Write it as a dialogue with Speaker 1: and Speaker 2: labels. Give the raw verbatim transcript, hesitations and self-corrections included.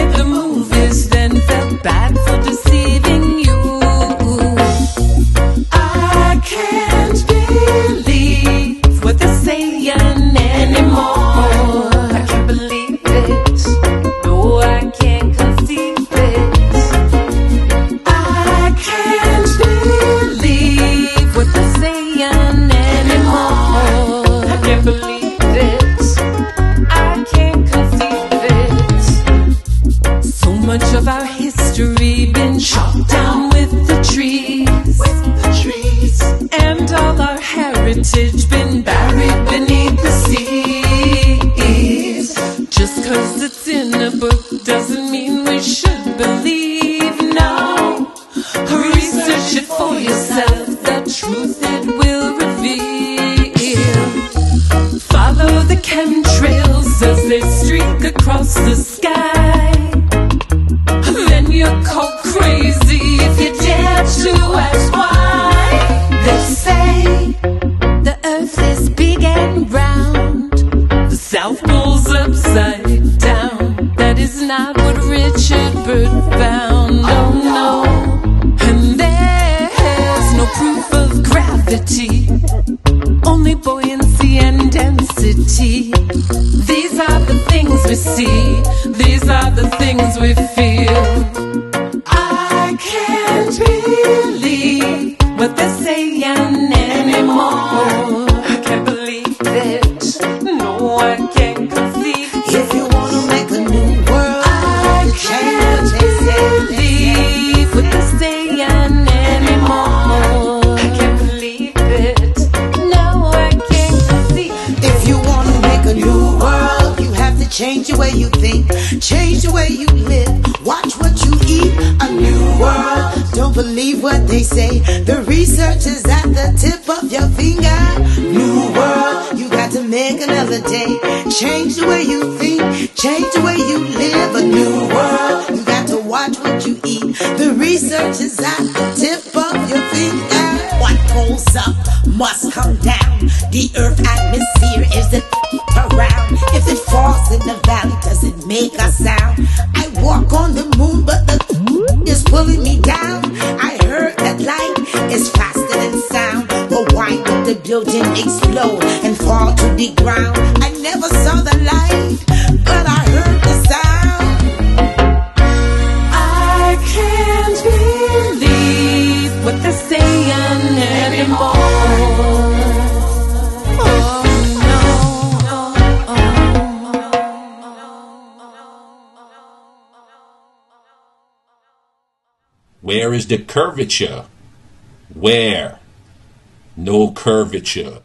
Speaker 1: the movies, then felt bad for deceiving you. I can't believe what they're saying anymore. I can't believe it. No, I can't conceive it. I can't believe what they're saying anymore. I can't believe it. I can't conceive it. So much of our history been chopped down with the trees. With the trees. And all our heritage been buried beneath the seas. Just cause it's in a book doesn't mean we should believe. No, research it for yourself. The truth it will reveal. Follow the chemtrails as they streak across the sky. Then you're called crazy if you dare to ask why. They say the earth is big and round, the South Pole's upside down. That is not what Richard Burt found. Oh no. And there's no proof of gravity, only buoyancy and density. These are the things we see, these are the things we feel. I can't believe what they're saying anymore. I can't believe it. No, I can't conceive it.
Speaker 2: If you wanna make a new world,
Speaker 1: I can't believe what they're saying anymore. I can't believe it. No, I can't conceive it.
Speaker 2: if you wanna make a new world, you have to change the way you think, change the way you live, watch what you eat. A new world, don't believe what they say, the research is at the tip of your finger. New world, you got to make another day, change the way you think, change the way you live. A new world, you got to watch what you eat, the research is at the tip of your finger. What goes up must come down, the earth atmosphere isn't around. If it falls in the valley, does it make a sound? I walk on the moon, but the is pulling me down. I heard that light is faster than sound, but why would the building explode and fall to the ground? I never saw the light, but I heard the sound.
Speaker 1: I can't believe what they're saying anymore. Oh no,
Speaker 3: Where is the curvature? Where? No curvature.